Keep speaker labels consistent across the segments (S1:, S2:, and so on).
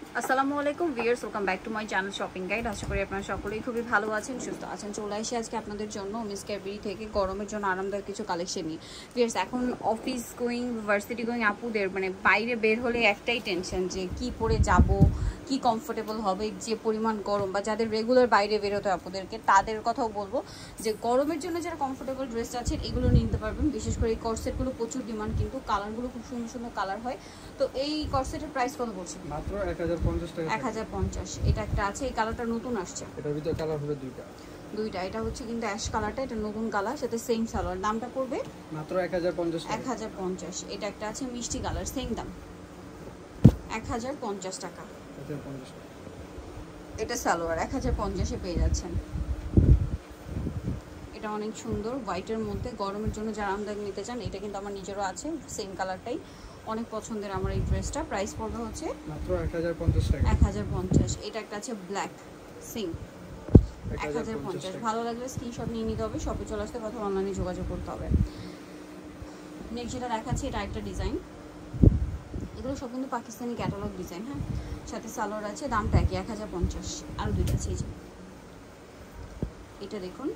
S1: আসসালামু আলাইকুম viewers, welcome back to my channel shopping guide. আশা করি আপনারা সকলেই খুবই ভালো আছেন, সুস্থ আছেন। চলে আসি আজকে আপনাদের জন্য মিস ক্যাবরি থেকে গরমের জন্য আরামদায়ক কিছু কালেকশন নিয়ে। ভিউয়ার্স, এখন অফিস গোয়িং, ভার্সিটি গোয়িং আপুদের বাইরে বের হলে একটাই টেনশন যে কি পরে যাব, কি কমফোর্টেবল হবে, যে পরিমাণ গরম, বা যাদের রেগুলার বাইরে বেরোতে আপুদেরকে তাদের কথাও বলবো যে গরমের জন্য যারা কমফোর্টেবল ড্রেস আছে এগুলো নিতে পারবেন। বিশেষ করে এই কর্সেটগুলো প্রচুর ডিমান্ড, কিন্তু কালারগুলো খুব সুন্দর সুন্দর কালার হয়। তো এই কর্সেটের প্রাইস কত পড়ছে?
S2: মাত্র 1050 টাকা।
S1: 1050। এটা একটা আছে, এই কালারটা নতুন আসছে।
S2: এটার ভিতরে কালার হবে দুইটা।
S1: এটা হচ্ছে কিন্তু অ্যাশ কালারটা, এটা নতুন কালার, সাথে সেম সালোয়ার। দামটা পড়বে
S2: মাত্র 1050 টাকা।
S1: 1050। এটা একটা আছে মিষ্টি কালার, সেম দাম 1050 টাকা।
S2: 1050 টাকা।
S1: এটা সালোয়ার 1050-এ পেয়ে যাচ্ছেন। এটা অনেক সুন্দর হোয়াইটের মধ্যে, গরমের জন্য যারা আরামদায়ক নিতে চান। এটা কিন্তু আমার নিজেরও আছে, সেম কালারটাই অনেক পছন্দের আমার এই ড্রেসটা। প্রাইস পড়বে হচ্ছে
S2: মাত্র 1050 টাকা।
S1: 1050। এটা একটা আছে ব্ল্যাক, সেম 1050। ভালো লাগলে স্ক্রিনশট নিয়ে নিতে হবে, শপে চলে আসতে কথা অনলাইনে যোগাযোগ করতে হবে। নেক্সট যেটা দেখাচ্ছি, এটা একটা ডিজাইন। এগুলো সব কিন্তু পাকিস্তানি ক্যাটালগ ডিজাইন। হ্যাঁ, সাথে সালোয়ার আছে, দামটা একই 1050। আরও দুইটা আছে, এই যে এটা দেখুন,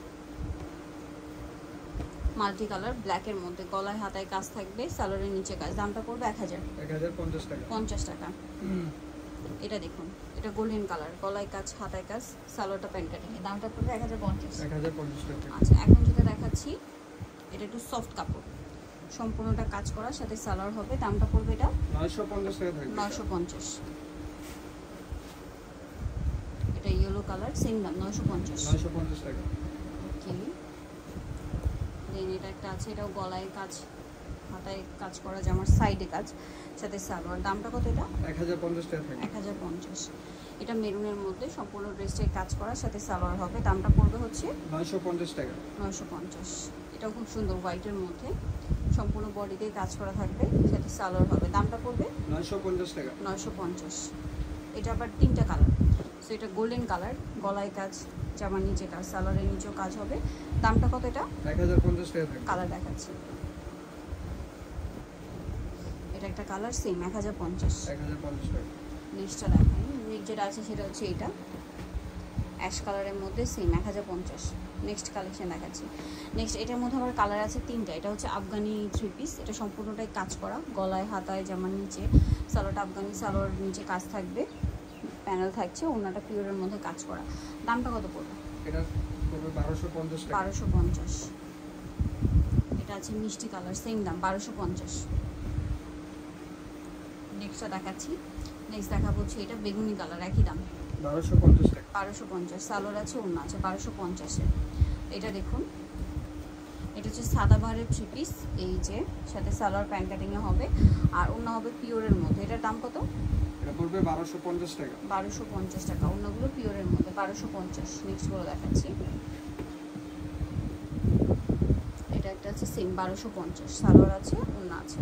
S1: মাল্টি কালার ব্ল্যাকের মধ্যে, গলায় হাতায় কাজ থাকবে, সালোয়ারের নিচে কাজ। দামটা পড়বে
S2: 1050 টাকা।
S1: 50 টাকা। এটা দেখুন, এটা গোল্ডেন কালার, গলায় কাজ, হাতায় কাজ, সালোয়ারটা প্যান্ট কাটিং। দামটা পড়বে 1050 টাকা। আচ্ছা, এখন যেটা দেখাচ্ছি এটা একটু সফট কাপড়, সম্পূর্ণটা কাজ করা, সাথে সালোয়ার হবে। দামটা পড়বে এটা
S2: 950 টাকা থাকবে।
S1: 950। এটা ইয়েলো কালার, সেম দাম 950
S2: টাকা।
S1: ওকে, দেন এটা একটা আছে, এটাও গলায় কাজ, হাতায় কাজ করা, জামার সাইডে কাজ, সাথে সালোয়ার। দামটা কত? এটা
S2: 1050 টাকা থাকবে।
S1: 1050। এটা মেরুনের মধ্যে সম্পূর্ণ ড্রেসটাই কাজ করা, সাথে সালোয়ার হবে। দামটা পড়বে হচ্ছে
S2: 950 টাকা।
S1: 950। এটাও খুব সুন্দর হোয়াইটের মধ্যে, সম্পূর্ণ বডিতেই কাজ করা থাকবে, সাথে সালোয়ার হবে। দামটা পড়বে
S2: 950 টাকা।
S1: 950। এটা আবার তিনটা কালার। সো এটা গোল্ডেন কালার, গলায় কাজ, জামার নিচে কাজ, সালোয়ারের নিচেও কাজ হবে। দামটা কত? এটা
S2: 1050 টাকা থাকবে।
S1: কালার দেখাচ্ছি, এটা একটা কালার, সেম 1050
S2: টাকা।
S1: নেক্সটটা দেখাই। নেক্সট যেটা আছে সেটা হচ্ছে এটা অ্যাশ কালারের মধ্যে, সেম 1050। নেক্সট কালেকশন দেখাচ্ছি। নেক্সট এটার মধ্যে আবার কালার আছে তিনটা। এটা হচ্ছে আফগানি 3 পিস, এটা সম্পূর্ণটাই কাজ করা, গলায় হাতায় জামার নিচে সালোয়ারটা আফগানি, সালোয়ার নিচে কাজ থাকবে, প্যানেল থাকছে, ওনাটা পিওরের মধ্যে কাজ করা। দামটা কত পড়বে?
S2: এটা পড়বে 1250 টাকা।
S1: 1250। এটা আছে মিষ্টি কালার, সেম দাম 1250। নেক্সটটা দেখাচ্ছি। নেক্সট দেখাবো হচ্ছে এটা বেগুনি কালার, একই দাম
S2: 1250 টাকা।
S1: 1250। সালোয়ার আছে, ওড়না আছে 1250-এর। এটা দেখুন, এটা হচ্ছে সাদা বাহারের 3 পিস, এই যে সাথে সালোয়ার প্যান্ট কাটিংয়ে হবে, আর ওড়না হবে পিওরের মধ্যে। এটার দাম কত?
S2: এটা পড়বে 1250 টাকা।
S1: 1250 টাকা। ওড়নাগুলো পিওরের মধ্যে 1250। নেক্সট গুলো দেখাচ্ছি। এটা একটা আছে সেম 1250, সালোয়ার আছে, ওড়না আছে।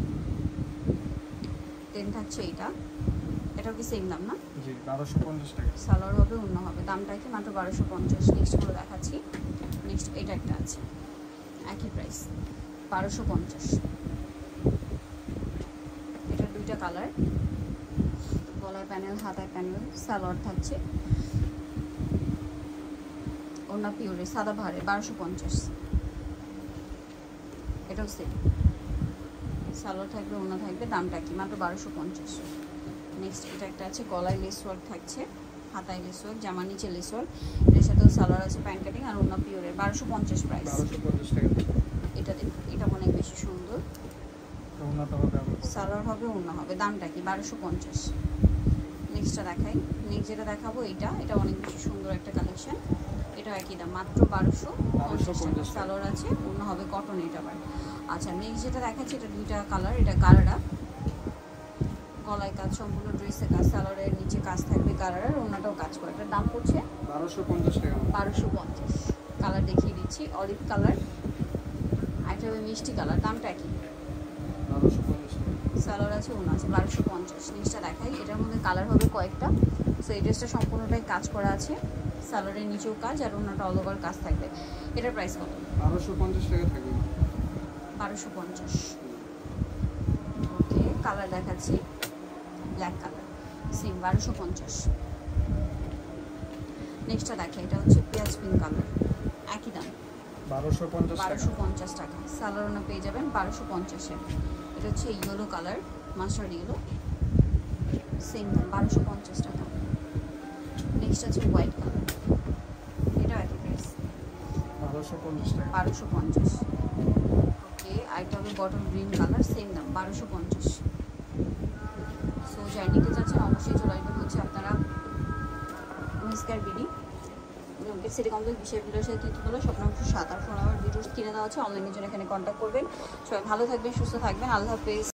S1: দেন থাকছে এইটা, এটাও কি সেম দাম না?
S2: জি, 1250 টাকা।
S1: সালোয়ার হবে, অন্য হবে। দামটা কি? মাত্র 1250। নেক্সটগুলো দেখাচ্ছি। নেক্সট এটা একটা আছে, একই প্রাইস 1250। এটা দুইটা কালার, গলার প্যানেল, হাতায় প্যানেল, সালোয়ার থাকছে, ওড়না পিওরে সাদা ভারে 1250। এটাও সেম, সালোয়ার থাকবে, ওড়না থাকবে। দামটা কি? মাত্র 1250। নেক্সট এটা একটা আছে, গলায় লেস ওয়ার্ক থাকছে, হাতায় লেস ওয়ার্ক, জামার নিচে লেস ওয়ার্ক, এটার সাথেও সালোয়ার আছে, প্যান্ট কাটিং, আর ওড়না পিওরের 1250 প্রাইস।
S2: 1250 টাকা।
S1: এটা দেখুন, এটা অনেক বেশি সুন্দর,
S2: ওনাটা হবে আবার
S1: সালোয়ার হবে, ওড়না হবে। দামটা কি? 1250। নেক্সটটা দেখাই। নেক্সট যেটা দেখাবো এটা অনেক বেশি সুন্দর একটা কালেকশন। এটা একই দাম, মাত্র 1250। সালোয়ার আছে, ওড়না হবে কটন। এটা আবার আচ্ছা, নেক্সট যেটা দেখাচ্ছি এটা দুইটা কালার। এটা গারারা, গলায় কাজ, সম্পূর্ণ ড্রেসে কাজ, সালোয়ারের নিচে কাজ থাকবে, গারারার, ওড়নাটাও কাজ করে। এটার দাম পড়ছে
S2: 1250 টাকা।
S1: 1250। কালার দেখিয়ে দিচ্ছি, অলিভ কালার, এটা হবে মিষ্টি কালার। দামটা কি?
S2: 1250 টাকা।
S1: সালোয়ার আছে, ওড়না আছে 1250। নেক্সটটা দেখাই। এটার মধ্যে কালার হবে কয়েকটা। সো এই ড্রেসটা সম্পূর্ণটাই কাজ করা আছে, সালোয়ারের নিচেও কাজ, আর ওড়নাটা অল ওভার কাজ থাকবে। এটার প্রাইস কত?
S2: 1250 টাকা থাকবে।
S1: 1250। ওকে, কালার দেখাচ্ছি, ব্ল্যাক কালার, সেম 1250। নেক্সটটা দেখে, এটা হচ্ছে পেঁয়াজ পিঙ্ক কালার, একই দাম
S2: 1250
S1: টাকা। সালোয়ারও পেয়ে যাবেন 1250-এ। এটা হচ্ছে yellow colour, mustard yellow, same দাম 1250 টাকা। নেক্সট আছে হোয়াইট কালার, এটা একই প্রাইস
S2: 1250 টাকা।
S1: 1250। ওকে, আরেকটা হবে বটল গ্রিন কালার, সেম দাম 1250। সো যাই নিতে চাচ্ছেন অবশ্যই চলে আসবেন হচ্ছে আপনারা মিসকার বিডি সিটি কমপ্লেক্স বিশেষ ভিডিওর সাথে তৃতীয়তলা স্বপ্ন 7 আর ফোন নাম্বার ভিডিওস কিনে দেওয়া আছে, অনলাইনের জন্য এখানে কন্ট্যাক্ট করবেন। সবাই ভালো থাকবেন, সুস্থ থাকবেন, আল্লাহ হাফেজ।